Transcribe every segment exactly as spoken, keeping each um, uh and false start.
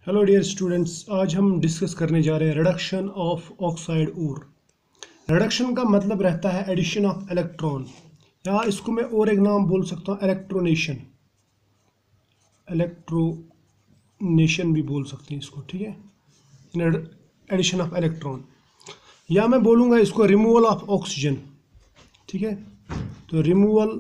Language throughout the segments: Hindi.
हेलो डियर स्टूडेंट्स, आज हम डिस्कस करने जा रहे हैं reduction of oxide or. Reduction का मतलब रहता है एडिशन ऑफ इलेक्ट्रॉन, या इसको मैं और एक नाम बोल सकता हूँ इलेक्ट्रोनेशन। इलेक्ट्रोनेशन भी बोल सकते हैं इसको, ठीक है, एडिशन ऑफ इलेक्ट्रॉन। या मैं बोलूँगा इसको रिमूवल ऑफ ऑक्सीजन, ठीक है। तो रिमूवल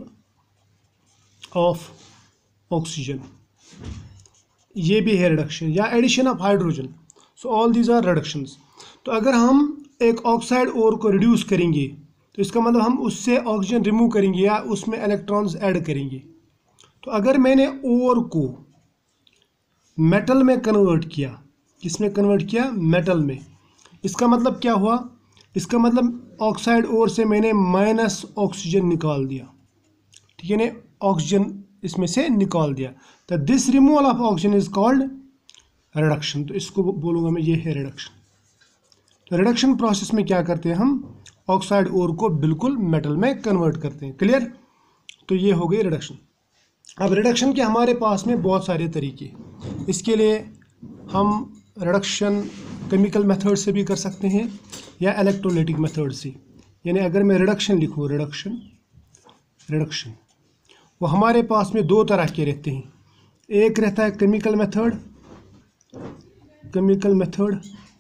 ऑफ ऑक्सीजन ये भी है रिडक्शन, या addition of hydrogen. So all these are reductions. तो अगर हम एक ऑक्साइड ओर को रिड्यूस करेंगे तो इसका मतलब हम उससे ऑक्सीजन रिमूव करेंगे या उसमें इलेक्ट्रॉन्स ऐड करेंगे। तो अगर मैंने ओर को मेटल में कन्वर्ट किया, किसमें कन्वर्ट किया? मेटल में। इसका मतलब क्या हुआ? इसका मतलब ऑक्साइड ओर से मैंने माइनस ऑक्सीजन निकाल दिया, ठीक है ना, ऑक्सीजन इसमें से निकाल दिया। तो this removal of oxygen is called reduction. तो इसको बोलूँगा मैं, ये है रिडक्शन। तो रिडक्शन प्रोसेस में क्या करते हैं हम? ऑक्साइड ओर को बिल्कुल मेटल में कन्वर्ट करते हैं। क्लियर? तो ये हो गई रिडक्शन। अब रिडक्शन के हमारे पास में बहुत सारे तरीके। इसके लिए हम रिडक्शन केमिकल मेथड से भी कर सकते हैं या इलेक्ट्रोलाइटिक मेथड से। यानी अगर मैं रिडक्शन लिखूँ, रिडक्शन रिडक्शन वो हमारे पास में दो तरह के रहते हैं। एक रहता है केमिकल मेथड, केमिकल मेथड,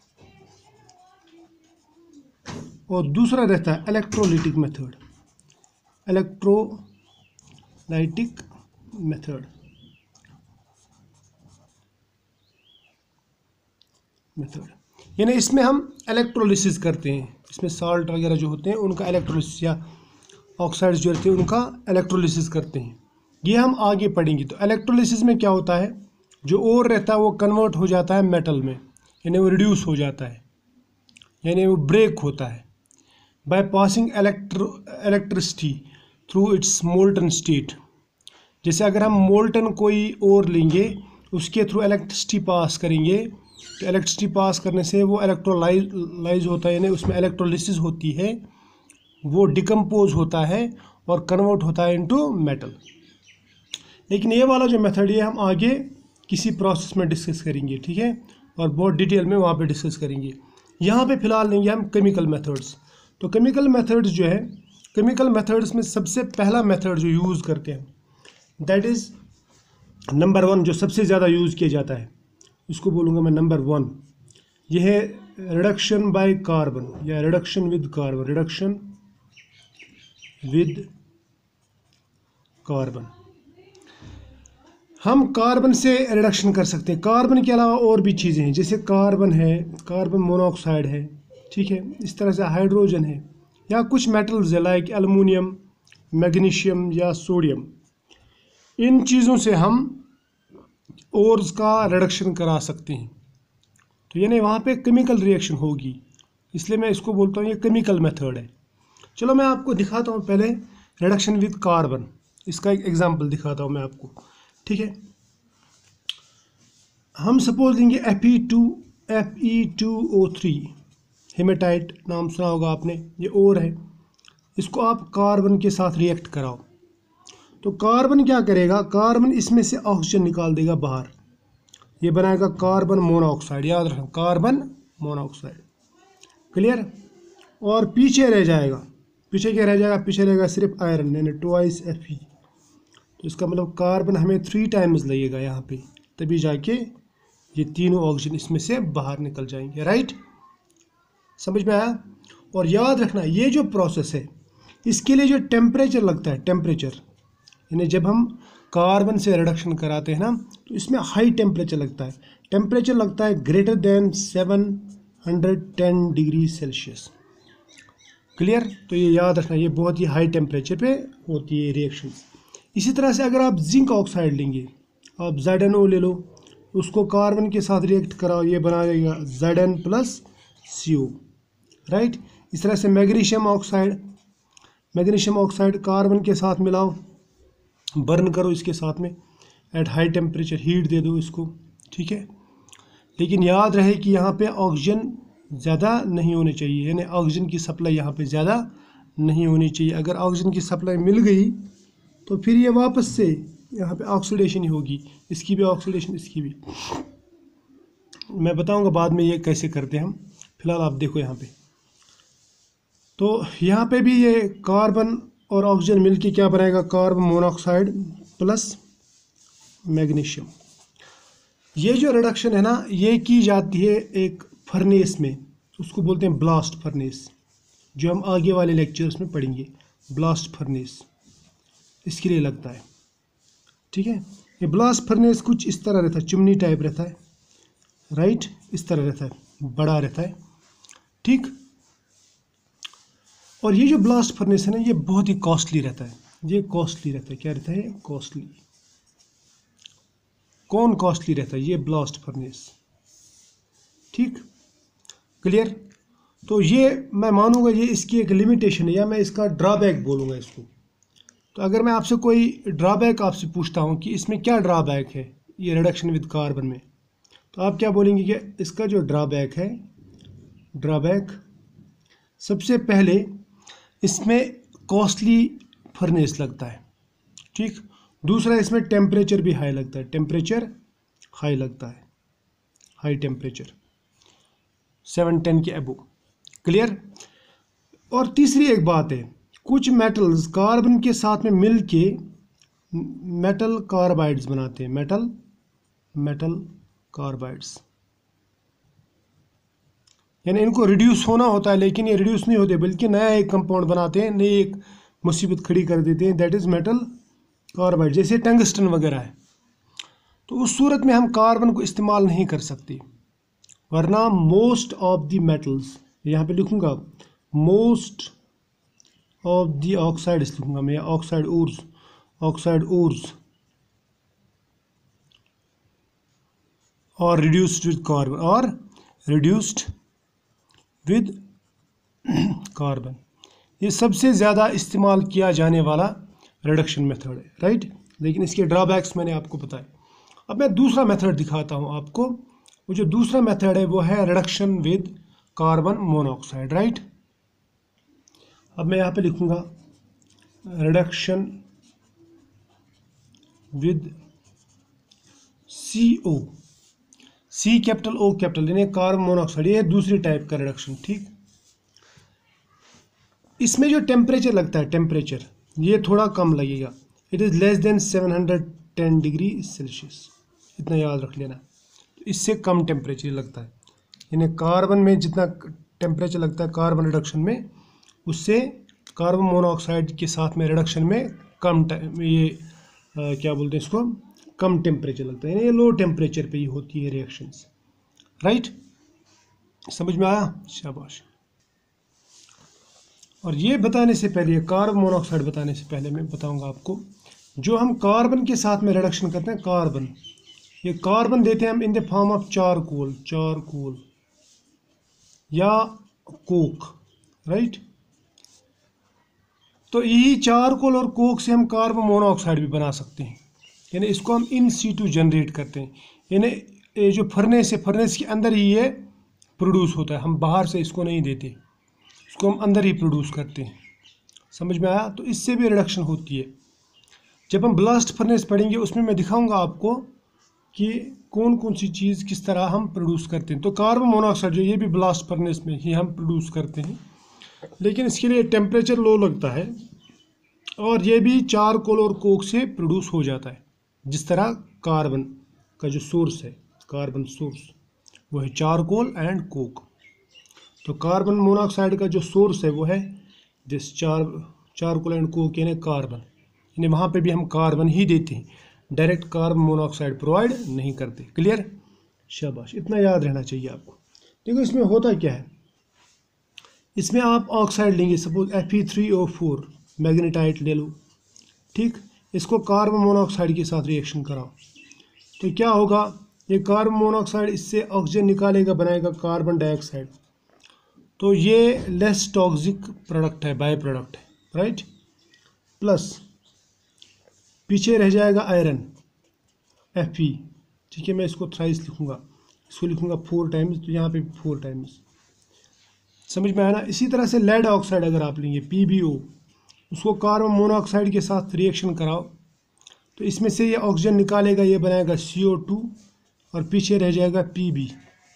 और दूसरा रहता है electrolytic method, electrolytic method method यानी इसमें हम इलेक्ट्रोलिसिस करते हैं। इसमें साल्ट वगैरह जो होते हैं उनका इलेक्ट्रोलिसिस, या ऑक्साइड्स जो रहते हैं उनका इलेक्ट्रोलिसिस करते हैं। ये हम आगे पढ़ेंगे। तो इलेक्ट्रोलिसिस में क्या होता है? जो ओर रहता है वो कन्वर्ट हो जाता है मेटल में, यानी वो रिड्यूस हो जाता है, यानी वो ब्रेक होता है by passing electro electricity through its molten state. जैसे अगर हम मोल्टन कोई ओर लेंगे, उसके थ्रू इलेक्ट्रिसिटी पास करेंगे, तो इलेक्ट्रिसिटी पास करने से वो इलेक्ट्रोलाइज होता है, यानी उसमें इलेक्ट्रोलिसिस होती है, वो डिकम्पोज होता है और कन्वर्ट होता है इनटू मेटल। लेकिन ये वाला जो मेथड, ये हम आगे किसी प्रोसेस में डिस्कस करेंगे, ठीक है, और बहुत डिटेल में वहाँ पे डिस्कस करेंगे। यहाँ पे फिलहाल लेंगे हम केमिकल मेथड्स। तो केमिकल मेथड्स जो है, केमिकल मेथड्स में सबसे पहला मेथड जो यूज़ करते हैं, दैट इज़ नंबर वन, जो सबसे ज़्यादा यूज़ किया जाता है, इसको बोलूँगा मैं नंबर वन। यह है रिडक्शन बाय कार्बन, या reduction with carbon, reduction with carbon. हम कार्बन से रिडक्शन कर सकते हैं। कार्बन के अलावा और भी चीज़ें हैं, जैसे कार्बन है, कार्बन मोनोऑक्साइड है, ठीक है, इस तरह से हाइड्रोजन है, या कुछ मेटल्स है लाइक एल्युमिनियम, मैग्नीशियम या सोडियम। इन चीज़ों से हम ओर्स का रिडक्शन करा सकते हैं। तो यानी वहाँ पे केमिकल रिएक्शन होगी, इसलिए मैं इसको बोलता हूँ ये केमिकल मेथड है। चलो मैं आपको दिखाता हूँ पहले रिडक्शन विद कार्बन। इसका एक एग्जांपल दिखाता हूँ मैं आपको, ठीक है। हम सपोज लेंगे F E two F E two O three, hematite नाम सुना होगा आपने, ये ओर है। इसको आप कार्बन के साथ रिएक्ट कराओ, तो कार्बन क्या करेगा? कार्बन इसमें से ऑक्सीजन निकाल देगा बाहर, ये बनाएगा कार्बन मोनोऑक्साइड। याद रखना, कार्बन मोनोऑक्साइड। क्लियर? और पीछे रह जाएगा, पीछे क्या रह जाएगा? पीछे रहेगा सिर्फ आयरन, यानी ट्वाइस एफ ई। तो इसका मतलब कार्बन हमें थ्री टाइम्स लगेगा यहाँ पे, तभी जाके ये तीनों ऑक्सीजन इसमें से बाहर निकल जाएंगे। राइट? समझ में आया? और याद रखना, ये जो प्रोसेस है इसके लिए जो टेम्परेचर लगता है, टेम्परेचर, यानी जब हम कार्बन से रिडक्शन कराते हैं ना, तो इसमें हाई टेम्परेचर लगता है। टेम्परेचर लगता है greater than seven hundred ten degree Celsius. Clear? तो ये याद रखना, ये बहुत ही हाई टेम्परेचर पे होती है रिएक्शन। इसी तरह से अगर आप जिंक ऑक्साइड लेंगे, आप जेड एन ओ ले लो, उसको कार्बन के साथ रिएक्ट कराओ, ये बनाएगा Z N plus C O. Right? इस तरह से magnesium oxide, magnesium oxide carbon के साथ मिलाओ, बर्न करो इसके साथ में, एट हाई टेम्परेचर हीट दे दो इसको, ठीक है। लेकिन याद रहे कि यहाँ पे ऑक्सीजन ज़्यादा नहीं होनी चाहिए, यानी ऑक्सीजन की सप्लाई यहाँ पे ज़्यादा नहीं होनी चाहिए। अगर ऑक्सीजन की सप्लाई मिल गई तो फिर ये वापस से यहाँ पे ऑक्सीडेशन ही होगी, इसकी भी ऑक्सीडेशन, इसकी भी। मैं बताऊंगा बाद में ये कैसे करते हैं हम। फिलहाल आप देखो यहाँ पे, तो यहाँ पे भी ये कार्बन और ऑक्सीजन मिलके क्या बनाएगा, कार्बन मोनोऑक्साइड प्लस मैग्नीशियम। ये जो रिडक्शन है ना, ये की जाती है एक फर्नेस में, उसको बोलते हैं ब्लास्ट फर्नेस, जो हम आगे वाले लेक्चर्स में पढ़ेंगे। ब्लास्ट फर्नेस इसके लिए लगता है, ठीक है। ये ब्लास्ट फर्नेस कुछ इस तरह रहता है, चिमनी टाइप रहता है, राइट, इस तरह रहता है, बड़ा रहता है, ठीक। और ये जो ब्लास्ट फर्नेस है ना, ये बहुत ही कॉस्टली रहता है। ये कॉस्टली रहता है, क्या रहता है, कॉस्टली। कौन कॉस्टली रहता है, ये ब्लास्ट फर्नेस, ठीक, क्लियर। तो ये मैं मानूंगा ये इसकी एक लिमिटेशन है, या मैं इसका ड्रॉबैक बोलूँगा इसको। तो अगर मैं आपसे कोई ड्रॉबैक आपसे पूछता हूँ कि इसमें क्या ड्रॉबैक है ये रिडक्शन विद कार्बन में, तो आप क्या बोलेंगे कि इसका जो ड्रॉबैक है, ड्रॉबैक सबसे पहले इसमें कॉस्टली फर्नेस लगता है, ठीक। दूसरा, इसमें टेम्परेचर भी हाई लगता है, टेम्परेचर हाई लगता है, हाई टेम्परेचर सेवन टेन के अबो, क्लियर। और तीसरी एक बात है, कुछ मेटल्स कार्बन के साथ में मिल के मेटल कार्बाइड्स बनाते हैं, मेटल मेटल कार्बाइड्स, यानी इनको रिड्यूस होना होता है, लेकिन ये रिड्यूस नहीं होते, बल्कि नया एक कंपाउंड बनाते हैं, नई एक मुसीबत खड़ी कर देते हैं, दैट इज मेटल कार्बाइड, जैसे टंगस्टन वगैरह है। तो उस सूरत में हम कार्बन को इस्तेमाल नहीं कर सकते, वरना मोस्ट ऑफ द मेटल्स, यहाँ पे लिखूंगा मोस्ट ऑफ द ऑक्साइड्स लिखूंगा मैं, ऑक्साइड ओर्स, ऑक्साइड ओर्स और रिड्यूस्ड विद कार्बन, और रिड्यूस्ड विद कार्बन, ये सबसे ज़्यादा इस्तेमाल किया जाने वाला रिडक्शन मेथड है, राइट। लेकिन इसके ड्रॉबैक्स मैंने आपको बताए। अब मैं दूसरा मेथड दिखाता हूँ आपको। वो जो दूसरा मेथड है वो है reduction with carbon monoxide, right. अब मैं यहाँ पे लिखूँगा reduction with C O, C capital O capital, यानी कार्बन मोनोऑक्साइड, ये दूसरी टाइप का रिडक्शन, ठीक। इसमें जो टेम्परेचर लगता है, टेम्परेचर ये थोड़ा कम लगेगा, it is less than seven hundred ten degree Celsius, इतना याद रख लेना। तो इससे कम टेम्परेचर लगता है, यानी कार्बन में जितना टेम्परेचर लगता है कार्बन रिडक्शन में, उससे कार्बन मोनोऑक्साइड के साथ में रिडक्शन में कम टाइम, ये आ, क्या बोलते हैं इसको, कम टेम्परेचर लगता है, यानी ये लो टेम्परेचर पे ही होती है रिएक्शंस, राइट। समझ में आया, शाबाश। और ये बताने से पहले, कार्बन मोनोऑक्साइड बताने से पहले मैं बताऊंगा आपको, जो हम कार्बन के साथ में रिडक्शन करते हैं, कार्बन, ये कार्बन देते हैं हम in the form of charcoal, charcoal या कोक, राइट। तो यही चारकोल और कोक से हम कार्बन मोनोऑक्साइड भी बना सकते हैं, यानी इसको हम इन सीटू जनरेट करते हैं, यानी ये जो फर्नेस है, फर्नेस के अंदर ही ये प्रोड्यूस होता है, हम बाहर से इसको नहीं देते, इसको हम अंदर ही प्रोड्यूस करते हैं। समझ में आया। तो इससे भी रिडक्शन होती है। जब हम ब्लास्ट फर्नेस पढ़ेंगे उसमें मैं दिखाऊंगा आपको कि कौन कौन सी चीज़ किस तरह हम प्रोड्यूस करते हैं। तो कार्बन मोनोऑक्साइड जो ये भी ब्लास्ट फर्नेस में ही हम प्रोड्यूस करते हैं, लेकिन इसके लिए टेम्परेचर लो लगता है, और ये भी चारकोल और कोक से प्रोड्यूस हो जाता है। जिस तरह कार्बन का जो सोर्स है, कार्बन सोर्स वो है चारकोल एंड कोक, तो कार्बन मोनोऑक्साइड का जो सोर्स है वो है this char charcoal and coke, यानी कार्बन, यानी वहाँ पे भी हम कार्बन ही देते हैं, डायरेक्ट कार्बन मोनोऑक्साइड प्रोवाइड नहीं करते। क्लियर, शाबाश, इतना याद रहना चाहिए आपको। देखो इसमें होता क्या है, इसमें आप ऑक्साइड लेंगे, suppose F E three O four magnetite ले लो, ठीक। इसको कार्बन मोनोऑक्साइड के साथ रिएक्शन कराओ तो क्या होगा, ये कार्बन मोनोऑक्साइड इससे ऑक्सीजन निकालेगा, बनाएगा कार्बन डाइऑक्साइड, तो ये लेस टॉक्सिक प्रोडक्ट है, बाय प्रोडक्ट है, राइट। प्लस पीछे रह जाएगा आयरन एफ ई, ठीक है। मैं इसको थ्राइस लिखूंगा, इसको लिखूंगा फोर टाइम्स, तो यहाँ पे फोर टाइम्स, समझ में आया ना। इसी तरह से लेड ऑक्साइड अगर आप लेंगे पी बी ओ, उसको कार्बन मोनोऑक्साइड के साथ रिएक्शन कराओ तो इसमें से ये ऑक्सीजन निकालेगा, ये बनाएगा सी ओ टू, और पीछे रह जाएगा पी बी,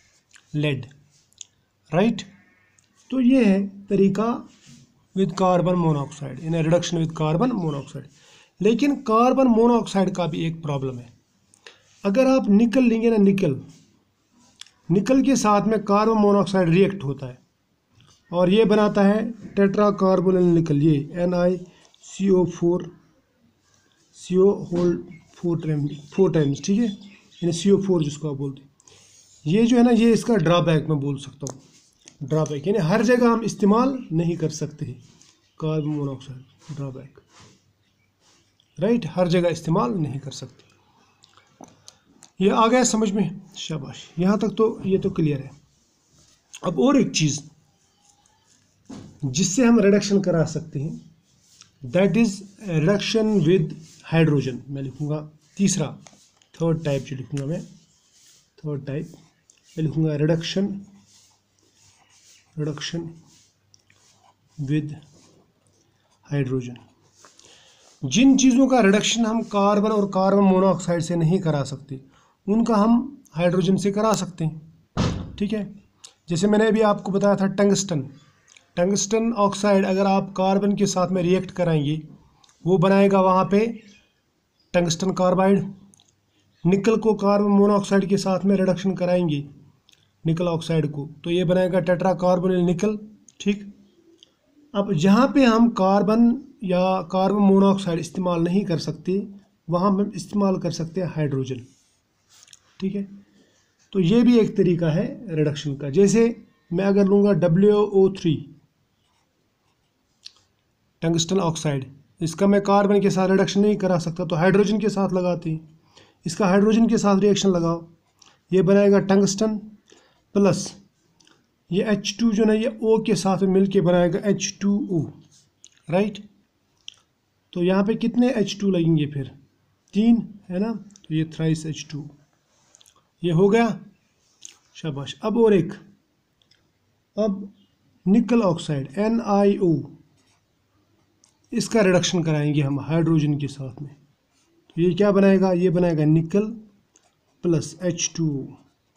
लेड, राइट। तो ये है तरीका with carbon monoxide, in reduction with carbon monoxide. लेकिन कार्बन मोनोऑक्साइड का भी एक प्रॉब्लम है। अगर आप निकल लेंगे ना, निकल निकल के साथ में कार्बन मोनोऑक्साइड रिएक्ट होता है और ये बनाता है टेट्रा कार्बोनिल निकल, ये N I C O four C O whole four time four times, ठीक है, यानी सी ओ फोर जिसको आप बोलते हैं। ये जो है ना, ये इसका ड्रॉबैक मैं बोल सकता हूँ, ड्रॉबैक यानी हर जगह हम इस्तेमाल नहीं कर सकते कार्बन मोनोऑक्साइड, ड्रॉबैक, राइट, हर जगह इस्तेमाल नहीं कर सकते। ये आ गया समझ में, शाबाश, यहाँ तक तो ये तो क्लियर है। अब और एक चीज़ जिससे हम रिडक्शन करा सकते हैं, that is reduction with hydrogen. मैं लिखूँगा तीसरा, थर्ड टाइप जो लिखूँगा मैं, थर्ड टाइप मैं लिखूँगा रिडक्शन रिडक्शन विद हाइड्रोजन। जिन चीज़ों का रिडक्शन हम कार्बन और कार्बन मोनोऑक्साइड से नहीं करा सकते, उनका हम हाइड्रोजन से करा सकते हैं, ठीक है। जैसे मैंने अभी आपको बताया था टंगस्टन, टंगस्टन ऑक्साइड अगर आप कार्बन के साथ में रिएक्ट कराएंगे, वो बनाएगा वहाँ पे टंगस्टन कार्बाइड। निकल को कार्बन मोनोऑक्साइड के साथ में रिडक्शन कराएंगे, निकल ऑक्साइड को, तो ये बनाएगा टेट्रा कार्बोनिल निकल, ठीक। अब जहाँ पे हम कार्बन या कार्बन मोनोऑक्साइड इस्तेमाल नहीं कर सकते, वहाँ हम इस्तेमाल कर सकते हैं हाइड्रोजन, ठीक है। तो ये भी एक तरीका है रिडक्शन का। जैसे मैं अगर लूँगा W O three tungsten oxide, इसका मैं कार्बन के साथ रिडक्शन नहीं करा सकता, तो हाइड्रोजन के साथ लगाते हैं। इसका हाइड्रोजन के साथ रिएक्शन लगाओ, ये बनाएगा टंगस्टन प्लस ये एच टू जो ना, ये O के साथ मिल के बनाएगा एच टू ओ, राइट। तो यहाँ पे कितने एच टू लगेंगे फिर, तीन, है ना, तो ये थ्राइस एच टू, ये हो गया, शाबाश। अब और एक, अब निकल ऑक्साइड एन आई ओ, इसका रिडक्शन कराएंगे हम हाइड्रोजन के साथ में, तो ये क्या बनाएगा, ये बनाएगा nickel plus H two O,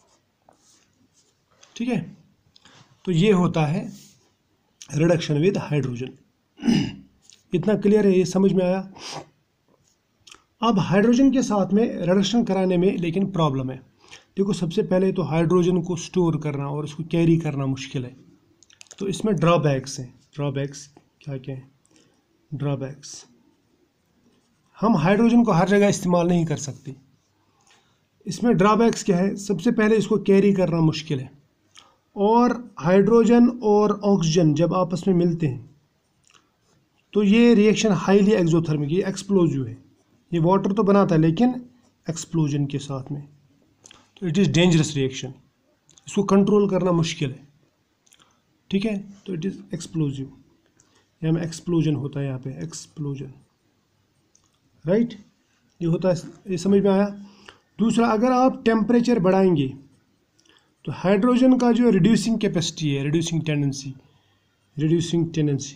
ठीक है। तो ये होता है रिडक्शन विद हाइड्रोजन। इतना क्लियर है, ये समझ में आया। अब हाइड्रोजन के साथ में रिडक्शन कराने में लेकिन प्रॉब्लम है। देखो, सबसे पहले तो हाइड्रोजन को स्टोर करना और उसको कैरी करना मुश्किल है, तो इसमें ड्रॉबैक्स हैं। ड्रॉबैक्स क्या क्या हैं? ड्रॉबैक्स, हम हाइड्रोजन को हर जगह इस्तेमाल नहीं कर सकते। इसमें ड्रॉबैक्स क्या है? सबसे पहले इसको कैरी करना मुश्किल है, और हाइड्रोजन और ऑक्सीजन जब आपस में मिलते हैं तो ये रिएक्शन हाईली एक्सोथर्मिक, ये एक्सप्लोजिव है। ये वाटर तो बनाता है लेकिन एक्सप्लोजन के साथ में, तो इट इज़ डेंजरस रिएक्शन, इसको कंट्रोल करना मुश्किल है, ठीक है। तो इट इज़ एक्सप्लोजिव, यहाँ में एक्सप्लोजन होता है, यहाँ पे एक्सप्लोजन, राइट, ये होता है। ये समझ में आया। दूसरा, अगर आप टेम्परेचर बढ़ाएंगे तो हाइड्रोजन का जो रिड्यूसिंग कैपेसिटी है, रिड्यूसिंग टेंडेंसी रिड्यूसिंग टेंडेंसी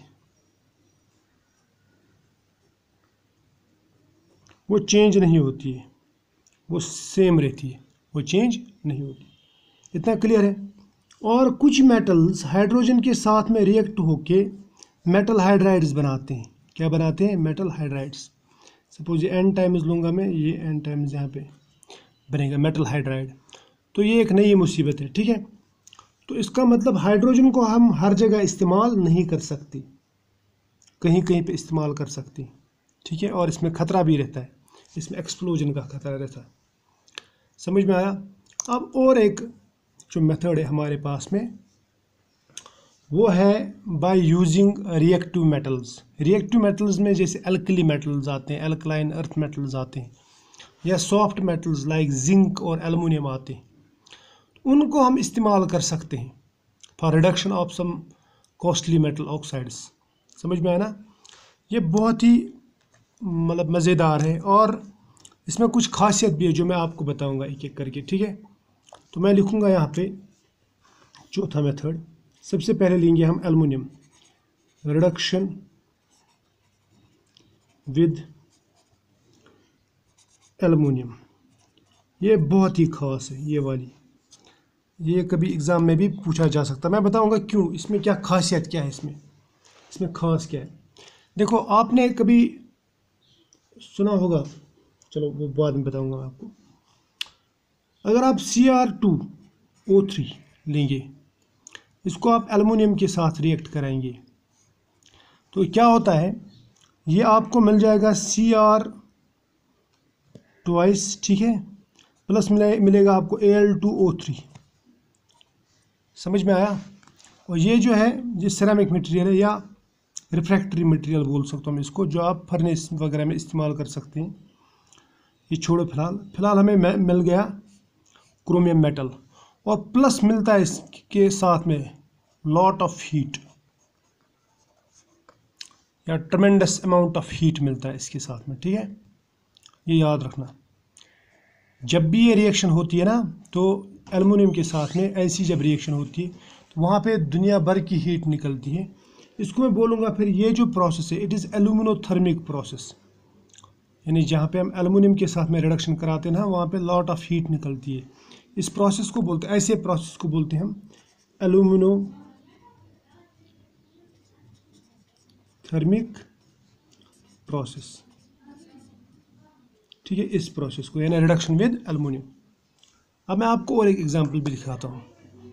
वो चेंज नहीं होती है, वो सेम रहती है, वो चेंज नहीं होती। इतना क्लियर है। और कुछ मेटल्स हाइड्रोजन के साथ में रिएक्ट होके मेटल हाइड्राइड्स बनाते हैं। क्या बनाते हैं? Metal hydrides. सपोज ये एन टाइम्स लूँगा मैं, ये एन टाइम्स यहाँ पे बनेगा मेटल हाइड्राइड, तो ये एक नई मुसीबत है, ठीक है। तो इसका मतलब हाइड्रोजन को हम हर जगह इस्तेमाल नहीं कर सकते, कहीं कहीं पे इस्तेमाल कर सकते, ठीक है। और इसमें खतरा भी रहता है, इसमें एक्सप्लोजन का खतरा रहता है। समझ में आया। अब और एक जो मेथड है हमारे पास में, वो है by using reactive metals. Reactive metals में जैसे एल्कली मेटल्स आते हैं, एल्कलाइन अर्थ मेटल्स आते हैं, या सॉफ्ट मेटल्स लाइक जिंक और एल्युमिनियम आते हैं, उनको हम इस्तेमाल कर सकते हैं for reduction of some costly metal oxides. समझ में आया ना। ये बहुत ही मतलब मज़ेदार है, और इसमें कुछ खासियत भी है जो मैं आपको बताऊंगा एक एक करके, ठीक है। तो मैं लिखूंगा यहाँ पे चौथा मेथड। सबसे पहले लेंगे हम एल्युमिनियम, रिडक्शन विद एल्युमिनियम। ये बहुत ही खास है, ये वाली ये कभी एग्ज़ाम में भी पूछा जा सकता है। मैं बताऊंगा क्यों, इसमें क्या खासियत क्या है, इसमें इसमें खास क्या है। देखो आपने कभी सुना होगा, चलो वो बाद में बताऊंगा आपको। अगर आप C R two O three लेंगे, इसको आप एल्युमिनियम के साथ रिएक्ट कराएंगे, तो क्या होता है, ये आपको मिल जाएगा सी आर ट्वाइस, ठीक है, प्लस मिले मिलेगा आपको A L two O three. समझ में आया। और ये जो है ये सिरेमिक मटेरियल है या रिफ्रैक्टरी मटेरियल बोल सकता हूँ मैं इसको, जो आप फर्नेस वगैरह में इस्तेमाल कर सकते हैं। ये छोड़ो फिलहाल फिलहाल हमें मिल गया क्रोमियम मेटल, और प्लस मिलता है इसके साथ में लॉट ऑफ हीट या ट्रमेंडस अमाउंट ऑफ हीट मिलता है इसके साथ में, ठीक है। ये याद रखना, जब भी ये रिएक्शन होती है ना, तो एल्युमिनियम के साथ में ऐसी जब रिएक्शन होती है तो वहाँ पे दुनिया भर की हीट निकलती है। इसको मैं बोलूँगा फिर ये जो प्रोसेस है इट इज़ एल्यूमिनोथर्मिक प्रोसेस, यानी जहाँ पे हम एल्युमिनियम के साथ में रिडक्शन कराते हैं ना, वहाँ पे लॉट ऑफ हीट निकलती है। इस प्रोसेस को बोलते हैं, ऐसे प्रोसेस को बोलते हैं हम एल्यूमिनोथर्मिक प्रोसेस, ठीक है, इस प्रोसेस को, यानी रिडक्शन विद एल्युमिनियम। अब मैं आपको और एक एग्जांपल भी दिखाता हूँ।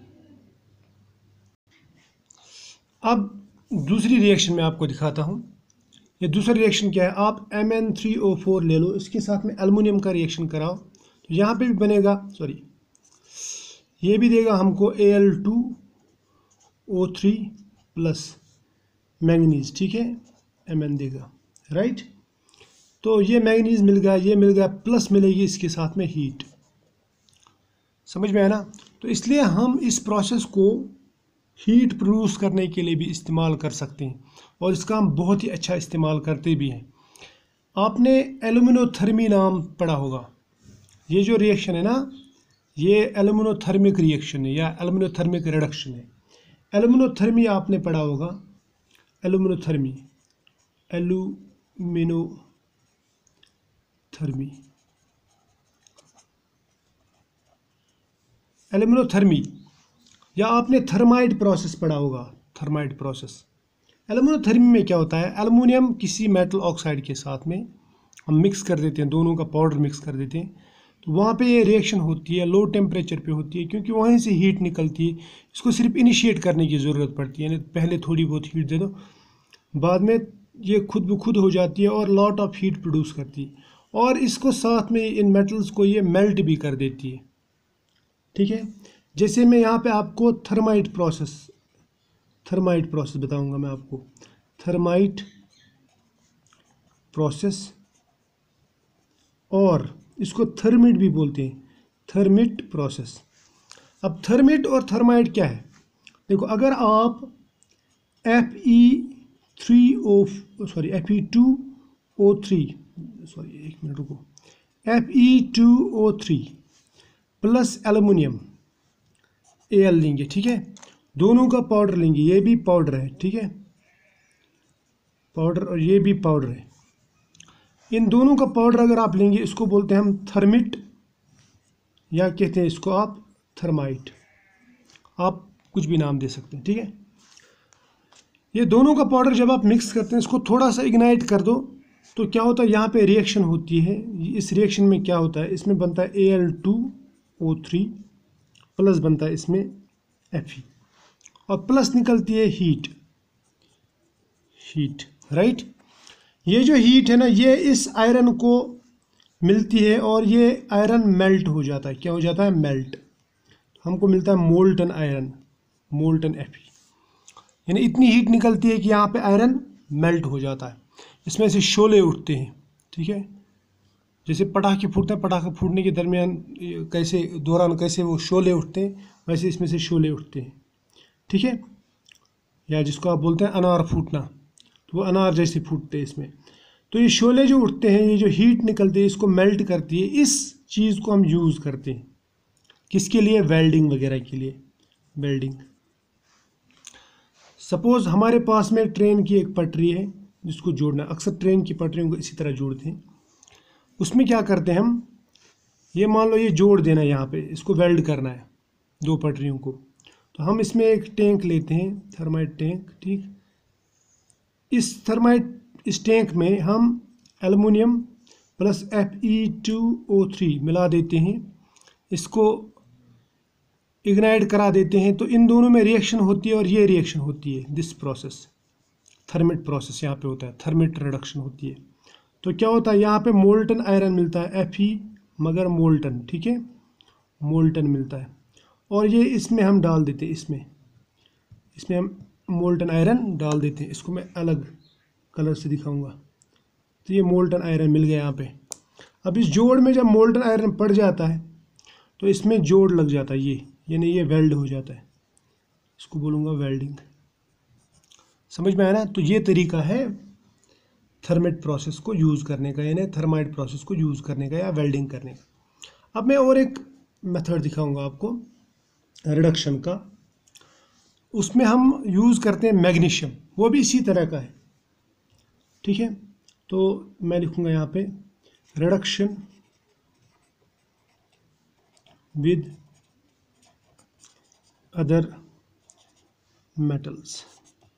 अब दूसरी रिएक्शन में आपको दिखाता हूँ। ये दूसरा रिएक्शन क्या है, आप M N three O four ले लो, इसके साथ में एल्युमिनियम का रिएक्शन कराओ, तो यहाँ पे भी बनेगा, सॉरी ये भी देगा हमको A L two O three plus manganese, ठीक है, एम एन देगा, राइट। तो ये मैंगनीज मिल गया, ये मिल गया, प्लस मिलेगी इसके साथ में हीट। समझ में आया ना। तो इसलिए हम इस प्रोसेस को हीट प्रोड्यूस करने के लिए भी इस्तेमाल कर सकते हैं, और इसका हम बहुत ही अच्छा इस्तेमाल करते भी हैं। आपने एल्यूमिनोथर्मी नाम पढ़ा होगा। ये जो रिएक्शन है ना, ये एल्यूमिनोथर्मिक रिएक्शन है या एल्यूमिनोथर्मिक रिडक्शन है। एल्यूमिनोथर्मी आपने पढ़ा होगा, एल्यूमिनोथर्मी एल्यूमिनोथर्मी एल्यूमिनोथर्मी या आपने थर्माइट प्रोसेस पढ़ा होगा, थर्माइट प्रोसेस। एल्यूमिनोथर्मी में क्या होता है, एल्युमिनियम किसी मेटल ऑक्साइड के साथ में हम मिक्स कर देते हैं, दोनों का पाउडर मिक्स कर देते हैं, तो वहाँ पे ये रिएक्शन होती है, लो टेम्परेचर पे होती है, क्योंकि वहीं से हीट निकलती है। इसको सिर्फ इनिशिएट करने की ज़रूरत पड़ती है, यानी पहले थोड़ी बहुत हीट दे दो, बाद में ये खुद ब खुद हो जाती है और लॉट ऑफ हीट प्रोड्यूस करती है, और इसको साथ में इन मेटल्स को ये मेल्ट भी कर देती है, ठीक है। जैसे मैं यहाँ पे आपको थर्माइट प्रोसेस थर्माइट प्रोसेस बताऊंगा मैं आपको, थर्माइट प्रोसेस, और इसको थर्मिट भी बोलते हैं, थर्मिट प्रोसेस। अब थर्मिट और थर्माइट क्या है, देखो अगर आप F E three O sorry F E two O three sorry एक मिनट रुको F E two O three plus aluminium A L लेंगे, ठीक है, दोनों का पाउडर लेंगे, ये भी पाउडर है, ठीक है, पाउडर, और ये भी पाउडर है। इन दोनों का पाउडर अगर आप लेंगे, इसको बोलते हैं हम थर्मिट, या कहते हैं इसको आप थर्माइट, आप कुछ भी नाम दे सकते हैं, ठीक है। ये दोनों का पाउडर जब आप मिक्स करते हैं, इसको थोड़ा सा इग्नाइट कर दो, तो क्या होता है, यहाँ पे रिएक्शन होती है। इस रिएक्शन में क्या होता है, इसमें बनता है A L two O three plus बनता है इसमें एफ ई, और प्लस निकलती है हीट हीट राइट। ये जो हीट है ना, ये इस आयरन को मिलती है, और ये आयरन मेल्ट हो जाता है। क्या हो जाता है, मेल्ट। हमको मिलता है molten iron, molten F E, यानी इतनी हीट निकलती है कि यहाँ पे आयरन मेल्ट हो जाता है। इसमें से शोले उठते हैं, ठीक है, जैसे पटाखे फूटते हैं, पटाखे फूटने के दरमियान कैसे दौरान कैसे वो शोले उठते हैं, वैसे इसमें से शोले उठते हैं, ठीक है, या जिसको आप बोलते हैं अनार फूटना, तो वो अनार जैसे फूटते हैं इसमें। तो ये शोले जो उठते हैं, ये जो हीट निकलती है, इसको मेल्ट करती है। इस चीज़ को हम यूज़ करते हैं किसके लिए, वेल्डिंग वगैरह के लिए, वेल्डिंग। सपोज़ हमारे पास में ट्रेन की एक पटरी है जिसको जोड़ना, अक्सर ट्रेन की पटरियों को इसी तरह जोड़ते हैं। उसमें क्या करते हैं हम, ये मान लो ये जोड़ देना, यहाँ पे इसको वेल्ड करना है, दो पटरियों को। तो हम इसमें एक टैंक लेते हैं, थर्माइट टैंक, ठीक। इस थर्माइट इस टैंक में हम aluminium plus F E two O three मिला देते हैं, इसको इग्नाइट करा देते हैं। तो इन दोनों में रिएक्शन होती है और ये रिएक्शन होती है, दिस प्रोसेस थर्मिट प्रोसेस यहाँ पे होता है, थर्मिट रिडक्शन होती है। तो क्या होता है, यहाँ पे मोल्टन आयरन मिलता है, एफ ई मगर मोल्टन, ठीक है, मोल्टन मिलता है। और ये इसमें हम डाल देते हैं, इसमें इसमें हम मोल्टन आयरन डाल देते हैं। इसको मैं अलग कलर से दिखाऊंगा। तो ये मोल्टन आयरन मिल गया यहाँ पे। अब इस जोड़ में जब मोल्टन आयरन पड़ जाता है तो इसमें जोड़ लग जाता है, ये यानी ये वेल्ड हो जाता है, इसको बोलूँगा वेल्डिंग। समझ में आया ना। तो ये तरीका है थर्मिट प्रोसेस को यूज़ करने का, यानी थर्माइट प्रोसेस को यूज़ करने का या वेल्डिंग करने का। अब मैं और एक मेथड दिखाऊंगा आपको रिडक्शन का। उसमें हम यूज़ करते हैं मैग्नीशियम, वो भी इसी तरह का है, ठीक है। तो मैं लिखूंगा यहाँ पे रिडक्शन विद अदर मेटल्स,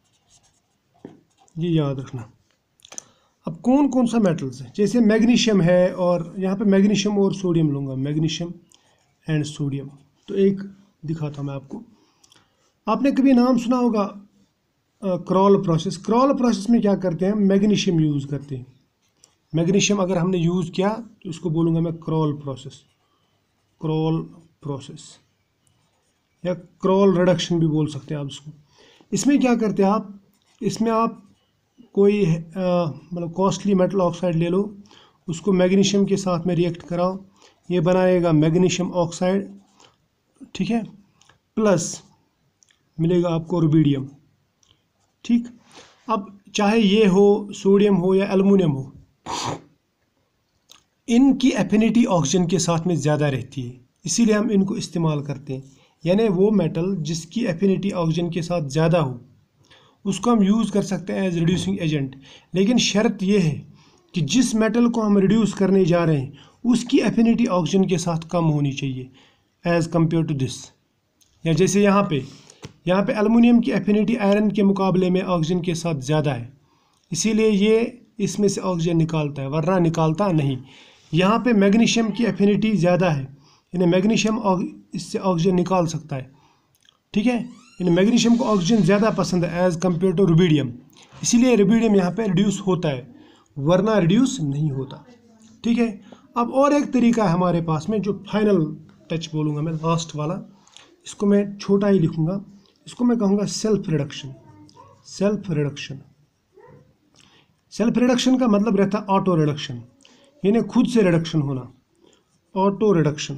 ये याद रखना। अब कौन कौन सा मेटल्स है, जैसे मैग्नीशियम है, और यहाँ पे मैग्नीशियम और सोडियम लूँगा, मैग्नीशियम एंड सोडियम। तो एक दिखाता हूँ मैं आपको। आपने कभी नाम सुना होगा क्रॉल प्रोसेस। क्रॉल प्रोसेस में क्या करते हैं, मैग्नीशियम यूज़ करते हैं। मैग्नीशियम अगर हमने यूज़ किया तो इसको बोलूँगा मैं क्रॉल प्रोसेस, क्रॉल प्रोसेस या क्रॉल रिडक्शन भी बोल सकते हैं आप इसको। इसमें क्या करते हैं आप, इसमें आप कोई मतलब कॉस्टली मेटल ऑक्साइड ले लो, उसको मैग्नीशियम के साथ में रिएक्ट कराओ, ये बनाएगा मैग्नीशियम ऑक्साइड, ठीक है, प्लस मिलेगा आपको रुबिडियम, ठीक। अब चाहे ये हो, सोडियम हो या एल्युमिनियम हो, इनकी एफिनिटी ऑक्सीजन के साथ में ज़्यादा रहती है, इसीलिए हम इनको इस्तेमाल करते हैं। यानी वो मेटल जिसकी एफिनिटी ऑक्सीजन के साथ ज़्यादा हो उसको हम यूज़ कर सकते हैं एज रिड्यूसिंग एजेंट। लेकिन शर्त यह है कि जिस मेटल को हम रिड्यूस करने जा रहे हैं उसकी एफिनिटी ऑक्सीजन के साथ कम होनी चाहिए एज़ कम्पेयर टू दिस। या जैसे यहाँ पे यहाँ पे एल्युमिनियम की एफिनिटी आयरन के मुकाबले में ऑक्सीजन के साथ ज़्यादा है, इसीलिए ये इसमें से ऑक्सीजन निकालता है, वरना निकालता नहीं। यहाँ पे मैग्नीशियम की एफिनिटी ज़्यादा है, यानी मैग्नीशियम इससे ऑक्सीजन निकाल सकता है, ठीक है। यानी मैग्नीशियम को ऑक्सीजन ज़्यादा पसंद है एज़ कम्पेयर टू रुबिडियम, इसीलिए रुबिडियम यहाँ पे रिड्यूस होता है, वरना रिड्यूस नहीं होता, ठीक है। अब और एक तरीका है हमारे पास में, जो फाइनल टच बोलूँगा मैं, लास्ट वाला, इसको मैं छोटा ही लिखूँगा, इसको मैं कहूँगा self reduction. Self reduction self reduction का मतलब रहता है ऑटो रिडक्शन, यानी खुद से रिडक्शन होना, ऑटो रिडक्शन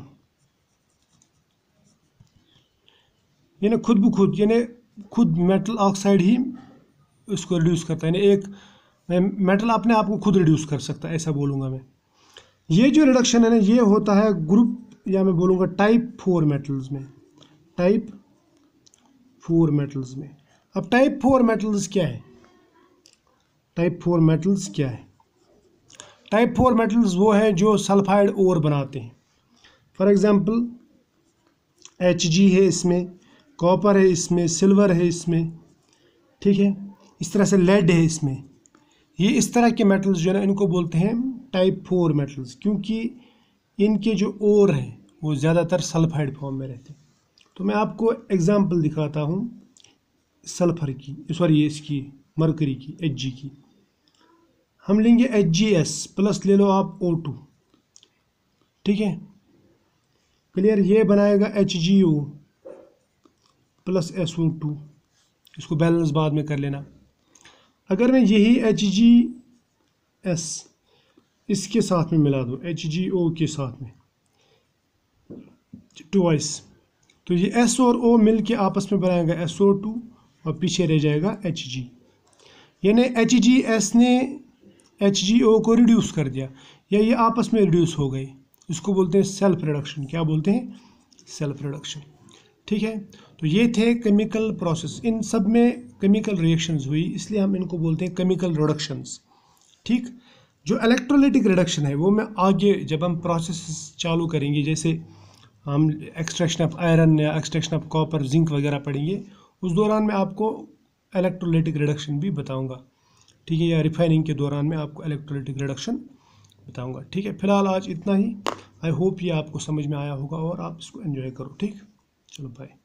यानी खुद ब खुद, यानी खुद मेटल ऑक्साइड ही उसको रिड्यूस करता है, यानी एक मेटल अपने आप को खुद रिड्यूस कर सकता है, ऐसा बोलूँगा मैं। ये जो रिडक्शन है ना, ये होता है ग्रुप, या मैं बोलूँगा टाइप फोर मेटल्स में, टाइप फोर मेटल्स में। अब टाइप फोर मेटल्स क्या है, टाइप फोर मेटल्स क्या है? टाइप फोर मेटल्स वो है जो सल्फाइड ओर बनाते हैं। फॉर एग्जांपल एच जी है इसमें, कॉपर है इसमें, सिल्वर है इसमें, ठीक है, इस तरह से लेड है इसमें। ये इस तरह के मेटल्स जो है ना, इनको बोलते हैं टाइप फोर मेटल्स, क्योंकि इनके जो ओर हैं वो ज़्यादातर सल्फाइड फॉर्म में रहते हैं। तो मैं आपको एग्जांपल दिखाता हूँ सल्फर की, सॉरी इसकी मरकरी की, एच जी की। हम लेंगे एच जी एस प्लस, ले लो आप ओ टू, ठीक है, क्लियर। ये बनाएगा H G O plus S O two, इसको बैलेंस बाद में कर लेना। अगर मैं यही एच जी एस इसके साथ में मिला दूँ, एच जी ओ के साथ में ट्वाइस, तो ये एस और ओ मिल के आपस में बनाएगा एस ओ टू और पीछे रह जाएगा एच जी। यानी एच जी एस ने एच जी ओ को रिड्यूस कर दिया, या ये आपस में रिड्यूस हो गए, इसको बोलते हैं सेल्फ रिडक्शन। क्या बोलते हैं? सेल्फ रिडक्शन, ठीक है। तो ये थे केमिकल प्रोसेस, इन सब में केमिकल रिएक्शंस हुई, इसलिए हम इनको बोलते हैं केमिकल रिडक्शंस, ठीक। जो इलेक्ट्रोलाइटिक रिडक्शन है वो मैं आगे जब हम प्रोसेस चालू करेंगे, जैसे हम एक्सट्रैक्शन ऑफ आयरन या एक्सट्रैक्शन ऑफ कॉपर, जिंक वगैरह पढ़ेंगे, उस दौरान मैं आपको इलेक्ट्रोलाइटिक रिडक्शन भी बताऊंगा, ठीक है, या रिफाइनिंग के दौरान मैं आपको इलेक्ट्रोलाइटिक रिडक्शन बताऊंगा, ठीक है। फिलहाल आज इतना ही। आई होप ये आपको समझ में आया होगा और आप इसको एंजॉय करो, ठीक। चलो बाय।